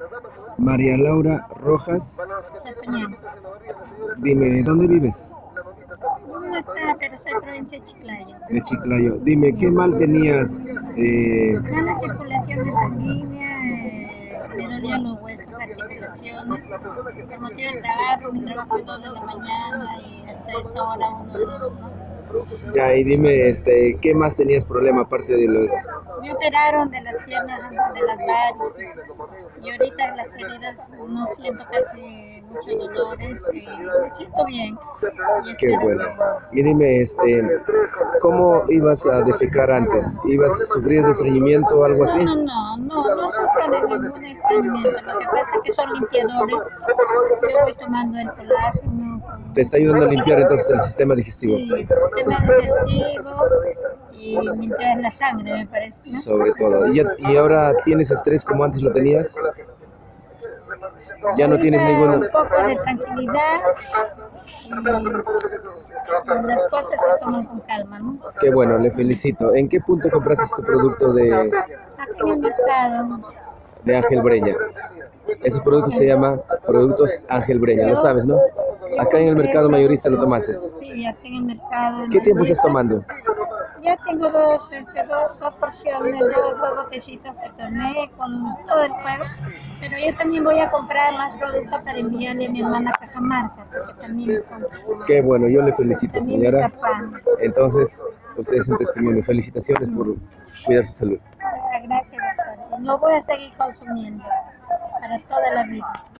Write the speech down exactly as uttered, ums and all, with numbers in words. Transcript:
María Laura Rojas, Chapañán. dime, ¿dónde vives? No acá, pero soy provincia de Chiclayo. De Chiclayo. Dime, ¿qué mal tenías? Eh, Mala circulación de sanguínea, eh, me dolían los huesos, articulaciones. Por motivo del trabajo, mi trabajo es dos de la mañana y hasta esta hora uno no, no. ya, y dime, este, ¿qué más tenías problema aparte de los... Me operaron de las piernas, de las varices. Y ahorita las heridas no siento casi muchos dolores, eh, me siento bien. Y Qué espero bueno. que... Y dime, este, ¿cómo ibas a defecar antes? ¿Ibas, sufrías de estreñimiento o algo No, así? no, no, no, no sufro de ningún estreñimiento. Lo que pasa es que son limpiadores. Yo voy tomando el colágeno Te con está ayudando a limpiar entonces el sistema digestivo, sí, tema digestivo y limpiar la sangre, me parece, ¿no? sobre todo. ¿Y, ya- y ahora tienes estrés como antes lo tenías? Ya no tienes Ahorita ninguno. un poco de tranquilidad y, y las cosas se toman con calma, ¿no? Qué bueno, le felicito. ¿En qué punto compraste tu producto de, Aquí en el mercado, de Ángel Breña? Esos productos se llaman Productos Ángel Breña, lo yo, sabes, ¿no? yo Acá en el compré mercado mayorista lo productos, tomaste. sí, aquí en el mercado, en ¿Qué tiempo estás Valduesa. tomando? Ya tengo dos, este, dos, dos porciones, dos, dos botecitos que tomé con todo el juego, pero yo también voy a comprar más productos para enviarle a mi hermana Cajamarca, porque también son, Qué bueno, yo le felicito, también mi señora. papá. Entonces, usted es un testimonio. Felicitaciones por cuidar su salud. Ah, gracias, doctor. Y lo voy a seguir consumiendo para toda la vida.